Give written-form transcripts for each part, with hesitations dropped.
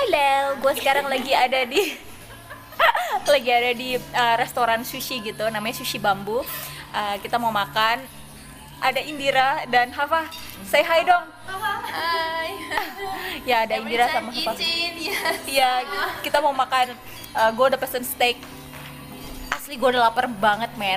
Halo, gue sekarang lagi ada di restoran sushi gitu, namanya Sushi Bambu. Kita mau makan. Ada Indira dan Hafa. Say hi dong. Hai. Ya, ada Indira sama Hafa. Iya, kita mau makan. Gue udah pesen steak. Asli gue udah lapar banget, men.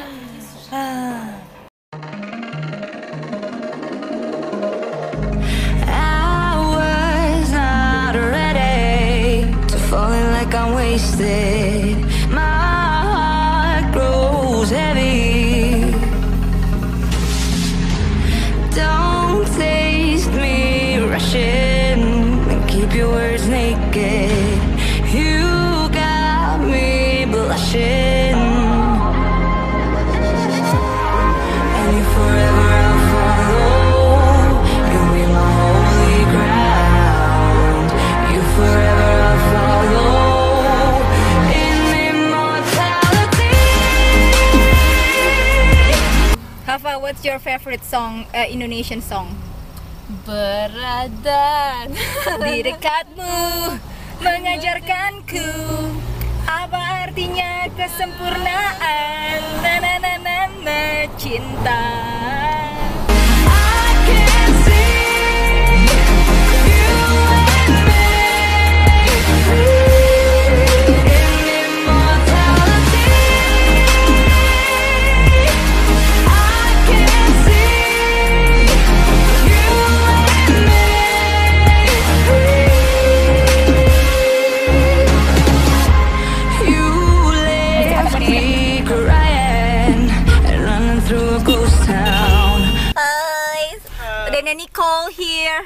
I'm wasted. My heart grows heavy. Don't taste me rushing and keep your words naked. You got me blushing, and you forever I'll follow. You'll be my holy ground. You forever I'll follow. Hafa, what's your favorite song, Indonesian song? Berada Di dekatmu, mengajarkanku apa artinya kesempurnaan. Na na na na na cinta. Udah Nicole here.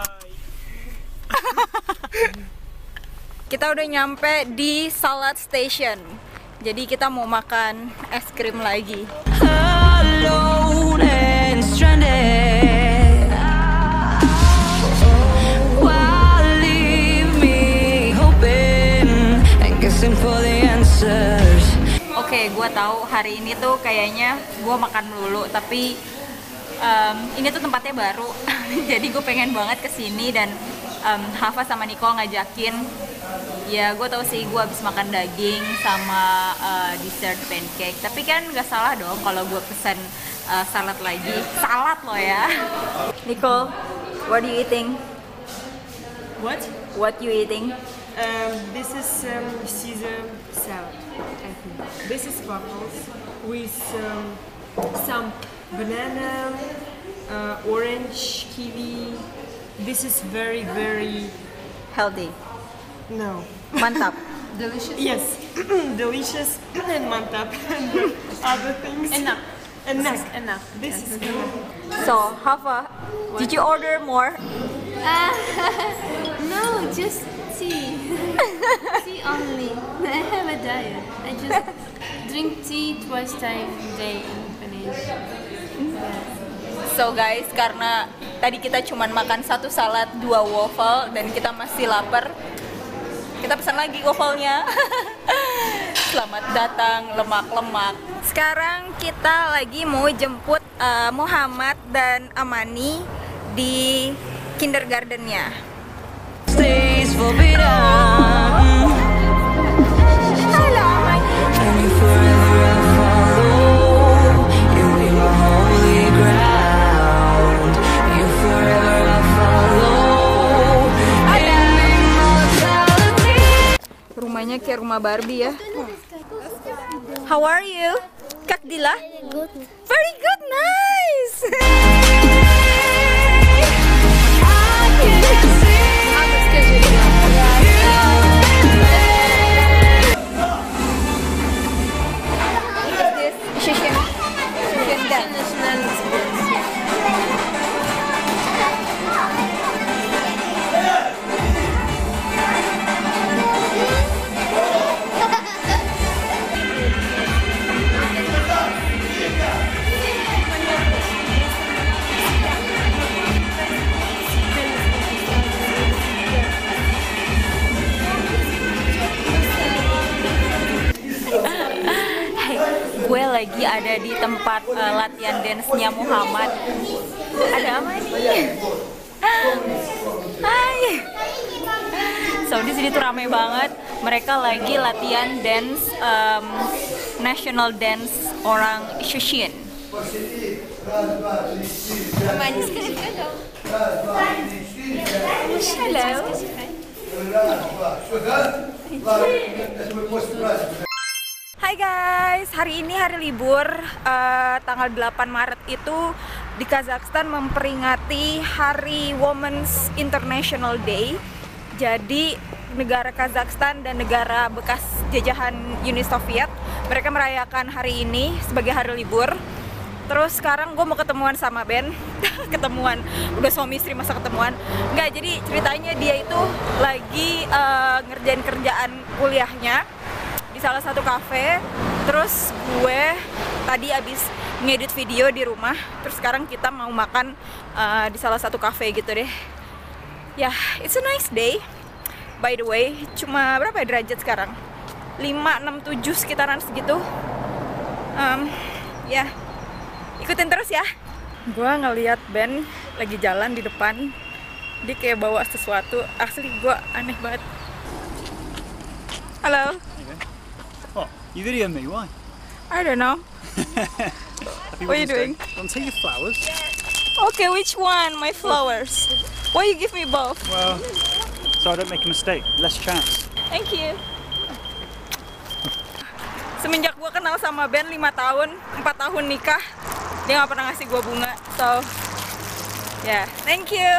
Kita udah nyampe di Salad Station. Jadi kita mau makan es krim lagi. Alone and stranded. Why leave me hoping and guessing for the answers? Oke, gue tahu hari ini tuh kayaknya gue makan melulu, tapi ini tuh tempatnya baru. Jadi gue pengen banget kesini dan Hafa sama Nicole ngajakin. Ya gue tahu sih gue habis makan daging sama dessert pancake, tapi kan nggak salah dong kalau gue pesen salad lagi. Salad loh ya. Nicole, what are you eating? What you eating? This is Caesar salad, I think. This is waffles with some banana, orange, kiwi. This is very, very Healthy. no. Mantap. delicious. Yes, delicious and mantap and other things. Enough. Enough. This is enough. So, Hafa, did you order more? No, just tea. Tea only. I have a diet. I just drink tea twice time a day and finish. So guys, karena tadi kita cuman makan satu salad, 2 waffle, dan kita masih lapar, kita pesan lagi waffle-nya. Selamat datang lemak-lemak. Sekarang kita lagi mau jemput Muhammad dan Amani di kindergartennya. Stays forbidden. Halo Amani. And you forever I'll follow. You'll be my holy ground. You forever I'll follow. In immortality. Rumahnya kayak rumah Barbie ya. How are you? Kak Dila? Very good, nice. Gue lagi ada di tempat latihan dance-nya Muhammad. Ada apa nih? Hai. di sini tuh rame banget. Mereka lagi latihan dance, national dance orang Shushin. Hello. Hai guys, hari ini hari libur, tanggal 8 Maret itu di Kazakhstan memperingati Hari Women's International Day. Jadi negara Kazakhstan dan negara bekas jajahan Uni Soviet, mereka merayakan hari ini sebagai hari libur. Terus sekarang gue mau ketemuan sama Ben. Ketemuan, udah suami istri masa ketemuan. Enggak, jadi ceritanya dia itu lagi ngerjain kerjaan kuliahnya di salah satu kafe. Terus gue tadi abis ngedit video di rumah. Terus sekarang kita mau makan di salah satu kafe gitu deh. Ya, it's a nice day. By the way, cuma berapa ya derajat sekarang? 5, 6, 7 sekitaran segitu. Ya, ikutin terus ya. Gue ngeliat Ben lagi jalan di depan. Dia kayak bawa sesuatu. Asli gue aneh banget. Halo. Oh, you video me, why? I don't know. What are you doing? I'll take your flowers. Okay, which one? My flowers. Why you give me both? Well, so I don't make a mistake. Less chance. Thank you. Semenjak gue kenal sama Ben 5 tahun, 4 tahun nikah, dia nggak pernah ngasih gue bunga. So, yeah, thank you.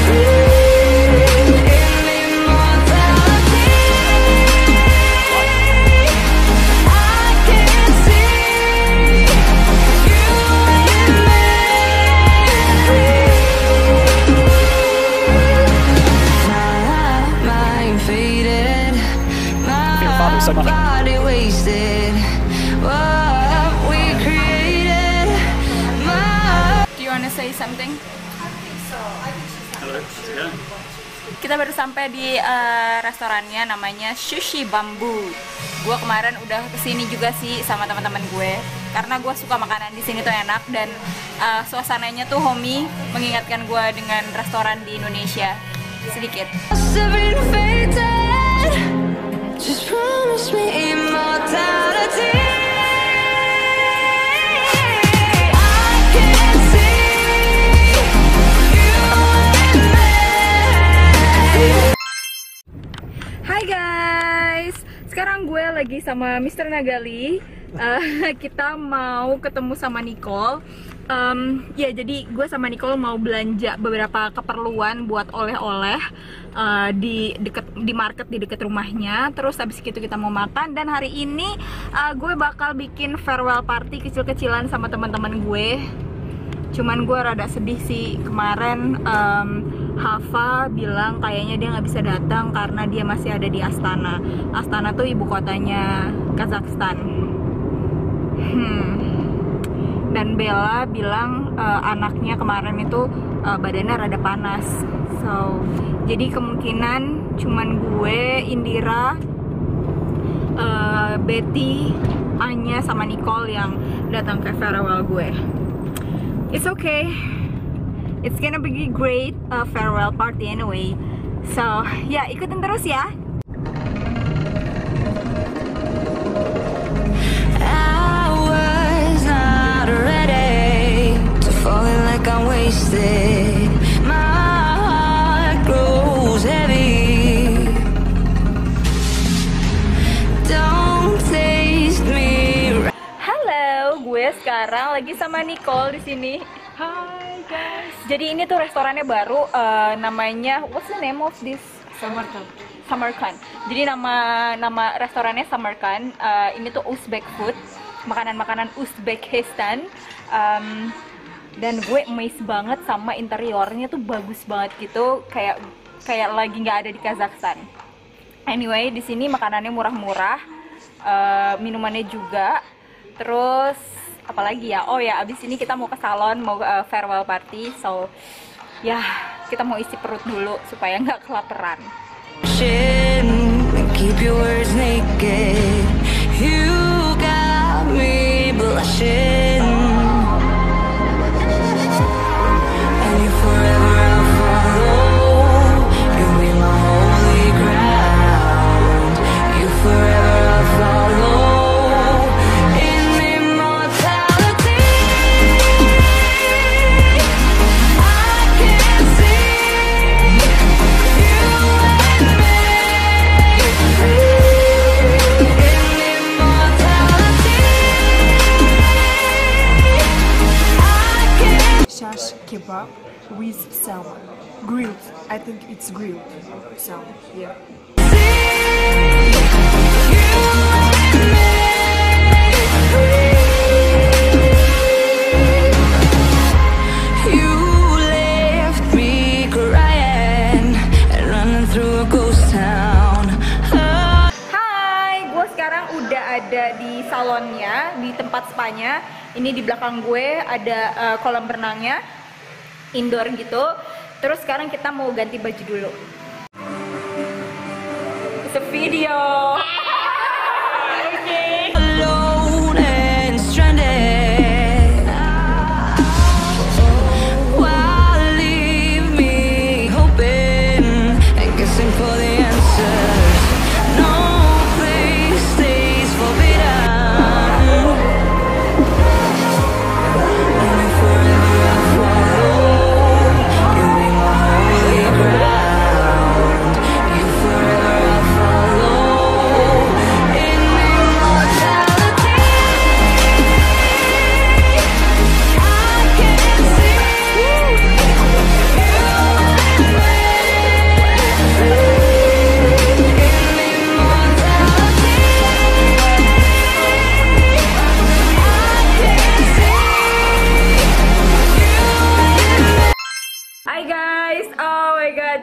Body wasted. What we created. Do you wanna say something? Hello, how's it going? Kita baru sampai di restorannya, namanya Sushi Bamboo. Gue kemarin udah kesini juga sih sama teman-teman gue, karena gue suka makanan di sini tuh enak dan suasananya tuh homey, mengingatkan gue dengan restoran di Indonesia sedikit. Must have been fated. Just promise me immortality. I can see you and me. Hai guys, sekarang gue lagi sama Mr. Nagali. Kita mau ketemu sama Nicole. Ya, jadi gue sama Nicole mau belanja beberapa keperluan buat oleh-oleh di market di dekat rumahnya. Terus habis itu kita mau makan, dan hari ini gue bakal bikin farewell party kecil-kecilan sama teman-teman gue. Cuman gue rada sedih sih, kemarin Hava bilang kayaknya dia nggak bisa datang karena dia masih ada di Astana. Astana tuh ibu kotanya Kazakhstan. Dan Bella bilang anaknya kemarin itu badannya rada panas. So, jadi kemungkinan cuman gue, Indira, Betty, Anya, sama Nicole yang datang ke farewell gue. It's okay. It's gonna be great farewell party anyway. So, ya, ikutin terus ya. Wasted. My heart grows heavy. Don't taste me. Halo, gue sekarang lagi sama Nicole di sini. Hai guys. Jadi ini tuh restorannya baru, namanya, what's the name of this? Samarkand. Jadi nama restorannya Samarkand. Ini tuh Uzbek food, makanan-makanan Uzbekistan. Dan gue amazed banget sama interiornya, tuh bagus banget gitu, kayak lagi nggak ada di Kazakhstan. Anyway, di sini makanannya murah-murah, minumannya juga. Terus apalagi ya? Oh ya, abis ini kita mau ke salon, mau farewell party. So ya, kita mau isi perut dulu supaya nggak kelaparan. Keep your words naked. You got me blushing. And you forever I'll follow. You'll be my holy ground. with salmon. Grilled. I think it's grilled salmon. Yeah. You left me crying and running through a ghost town. Hai, gue sekarang udah ada di salonnya, di tempat spanya. Ini di belakang gue ada kolam renangnya, indoor gitu. Terus sekarang kita mau ganti baju dulu. It's a video. Alone and stranded. Why leave me hoping and guessing for the answers? No place stays forbidden. And if forever I follow, you'll be my holy ground. You forever I follow. In immortality, I can see you in immortality. Hai guys, oh my god,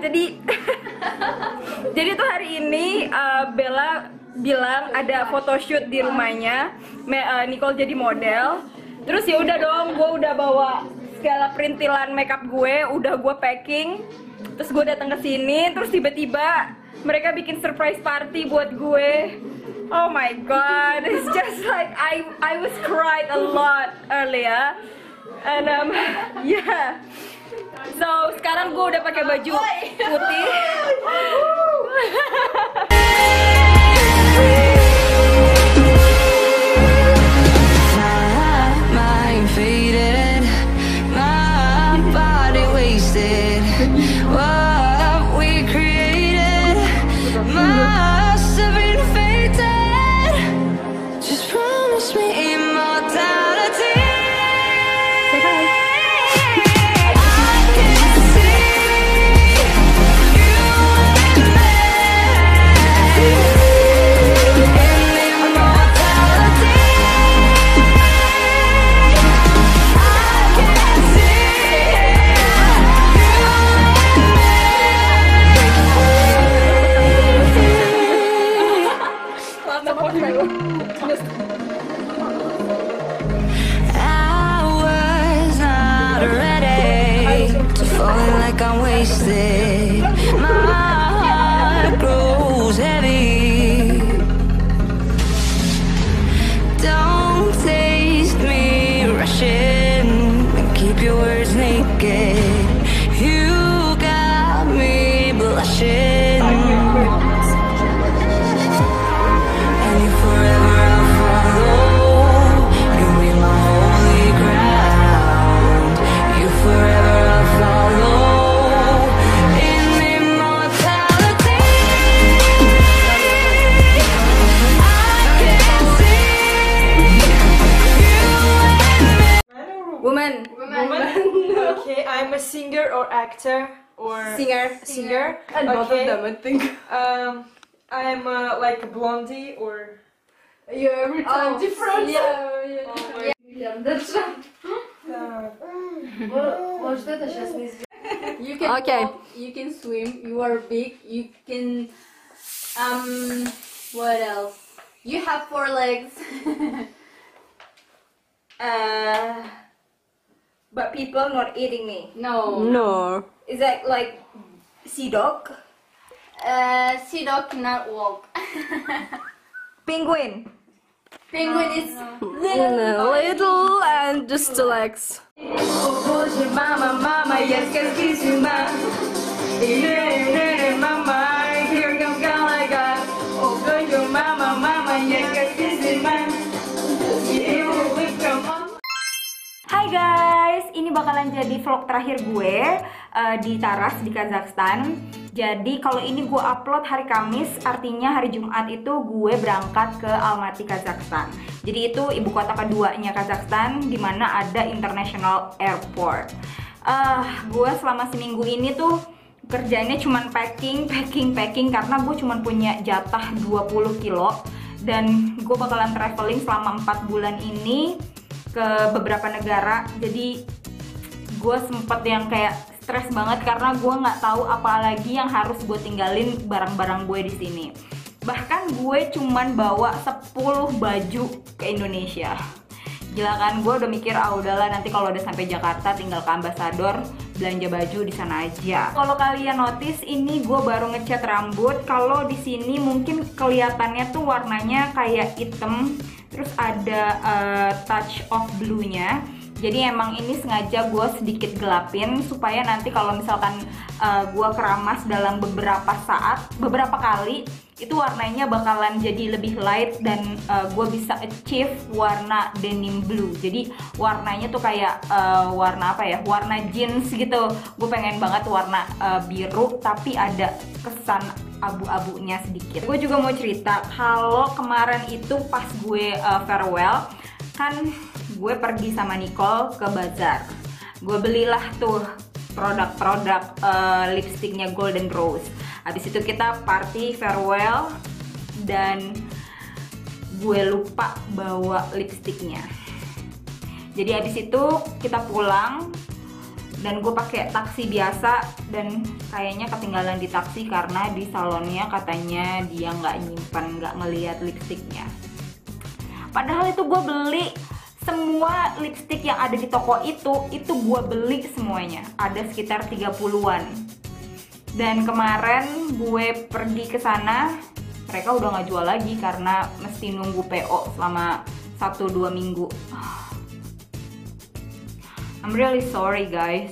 jadi tuh hari ini Bella bilang ada photoshoot di rumahnya, Nicole jadi model. Terus ya udah dong, gue udah bawa segala perintilan makeup gue, udah gue packing. Terus gue datang ke sini, terus tiba-tiba mereka bikin surprise party buat gue. Oh my god, it's just like I was cried a lot earlier, and yeah. So sekarang gue udah pakai baju putih. My mind faded, my body wasted. What we created must have been fated. Just promise me immortality. I can see you and me in immortality. I was not ready to falling like I'm wasted. My heart grows heavy. Don't taste me rushing and keep your words naked. You got me blushing. And you forever I'll follow. You'll be my holy ground. You forever I'll follow. In immortality, I can see you. Woman, Okay, I'm a singer or actor or singer. And both of them, I think. I'm like a blondie or You're every time different. That's right. Может, это сейчас не сделать. You can Okay. walk, you can swim, you are big, you can what else? You have 4 legs. But people not eating me. No. no. Is that like sea dog? Sea dog cannot walk. Penguin. Penguin is Little and just the legs. Mama, mama, yes, mama. Mama, here comes Galaga. Oh, your mama, mama, yes, mama. Hai guys, ini bakalan jadi vlog terakhir gue di Taras di Kazakhstan. Jadi kalau ini gue upload hari Kamis, artinya hari Jumat itu gue berangkat ke Almaty, Kazakhstan. Jadi itu ibu kota keduanya Kazakhstan, di mana ada international airport. Gue selama seminggu ini tuh kerjanya cuman packing karena gue cuman punya jatah 20 kilo dan gue bakalan traveling selama 4 bulan ini ke beberapa negara. Jadi gue sempet yang kayak stres banget karena gue nggak tahu apa lagi yang harus gue tinggalin barang-barang gue di sini. Bahkan gue cuman bawa 10 baju ke Indonesia. Gila kan, gue udah mikir udahlah nanti kalau udah sampai Jakarta tinggal ke ambasador belanja baju di sana aja. Kalau kalian notice ini gue baru ngecat rambut. Kalau di sini mungkin kelihatannya tuh warnanya kayak hitam, terus ada touch of blue-nya. Jadi emang ini sengaja gue sedikit gelapin supaya nanti kalau misalkan gue keramas dalam beberapa kali itu warnanya bakalan jadi lebih light dan gue bisa achieve warna denim blue. Jadi warnanya tuh kayak warna apa ya? Warna jeans gitu. Gue pengen banget warna biru tapi ada kesan abu-abunya sedikit. Gue juga mau cerita kalau kemarin itu pas gue farewell kan gue pergi sama Nicole ke bazar. Gue belilah tuh produk-produk lipstiknya Golden Rose. Habis itu kita party farewell dan gue lupa bawa lipstiknya. Jadi habis itu kita pulang dan gue pakai taksi biasa dan kayaknya ketinggalan di taksi karena di salonnya katanya dia nggak ngeliat lipstiknya. Padahal itu gue beli semua lipstik yang ada di toko itu gue beli semuanya. Ada sekitar 30-an. Dan kemarin gue pergi ke sana, mereka udah nggak jual lagi karena mesti nunggu PO selama 1-2 minggu. I'm really sorry guys.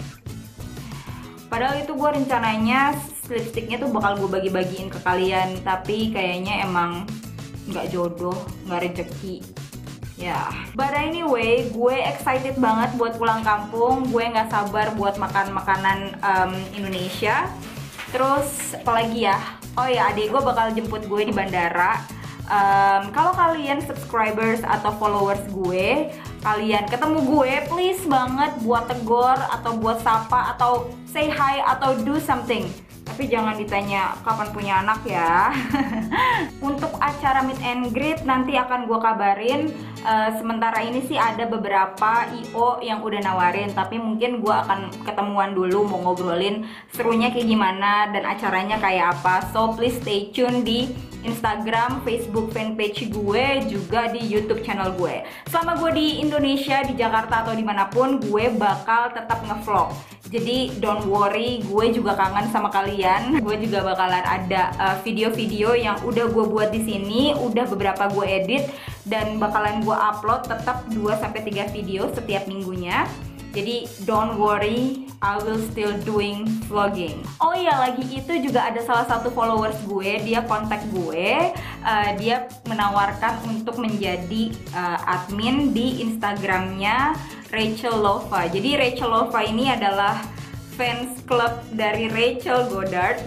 Padahal itu gue rencananya lipstiknya tuh bakal gue bagi-bagiin ke kalian, tapi kayaknya emang nggak jodoh, nggak rezeki. Ya, but anyway, gue excited banget buat pulang kampung. Gue nggak sabar buat makan makanan Indonesia. Terus apalagi ya? Oh ya, adik gue bakal jemput gue di bandara. Kalau kalian subscribers atau followers gue, kalian ketemu gue, please banget buat tegur atau buat sapa atau say hi atau do something. Tapi jangan ditanya kapan punya anak ya. Untuk acara meet and greet nanti akan gue kabarin. Sementara ini sih ada beberapa IO yang udah nawarin, tapi mungkin gue akan ketemuan dulu mau ngobrolin serunya kayak gimana dan acaranya kayak apa. So please stay tune di Instagram, Facebook fanpage gue, juga di YouTube channel gue. Selama gue di Indonesia, di Jakarta atau dimanapun, gue bakal tetap ngevlog. Jadi don't worry, gue juga kangen sama kalian. Gue juga bakalan ada video-video yang udah gue buat di sini, udah beberapa gue edit dan bakalan gue upload tetap 2-3 video setiap minggunya. Jadi don't worry, I will still doing vlogging. Oh iya, lagi itu juga ada salah satu followers gue, dia kontak gue, dia menawarkan untuk menjadi admin di Instagramnya Rachel Lova. Jadi Rachel Lova ini adalah fans club dari Rachel Goddard.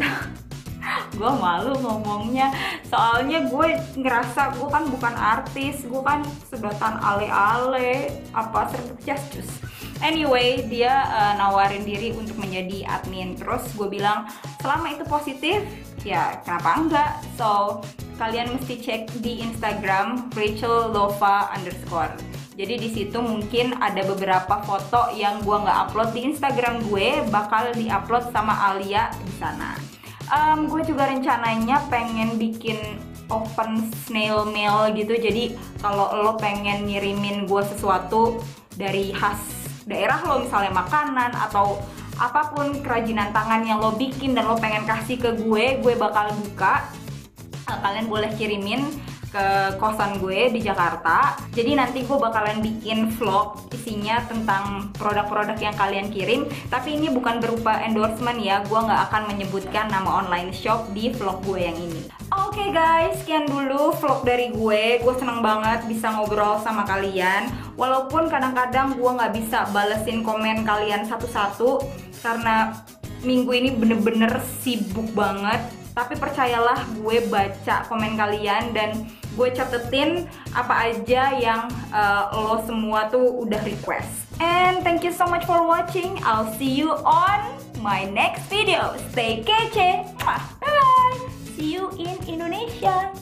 Gue malu ngomongnya, soalnya gue ngerasa gue kan bukan artis, gue kan sedotan ale-ale, apa serba-serba. Anyway, dia nawarin diri untuk menjadi admin. Terus gue bilang, selama itu positif, ya kenapa enggak? So, kalian mesti cek di Instagram Rachel Lova _ Jadi di situ mungkin ada beberapa foto yang gue nggak upload di Instagram gue, bakal diupload sama Alia di sana. Gue juga rencananya pengen bikin open snail mail gitu. Jadi kalau lo pengen ngirimin gue sesuatu dari khas daerah lo, misalnya makanan atau apapun kerajinan tangan yang lo bikin dan lo pengen kasih ke gue bakal buka. Kalian boleh kirimin ke kosan gue di Jakarta. Jadi nanti gue bakalan bikin vlog isinya tentang produk-produk yang kalian kirim. Tapi ini bukan berupa endorsement ya, gue nggak akan menyebutkan nama online shop di vlog gue yang ini. Oke guys, sekian dulu vlog dari gue. Gue seneng banget bisa ngobrol sama kalian. Walaupun kadang-kadang gue nggak bisa balesin komen kalian satu-satu karena minggu ini bener-bener sibuk banget. Tapi percayalah, gue baca komen kalian dan gue catetin apa aja yang lo semua tuh udah request. And thank you you so much for watching. I'll see you on my next video. Stay kece. Bye bye. See you in Indonesia.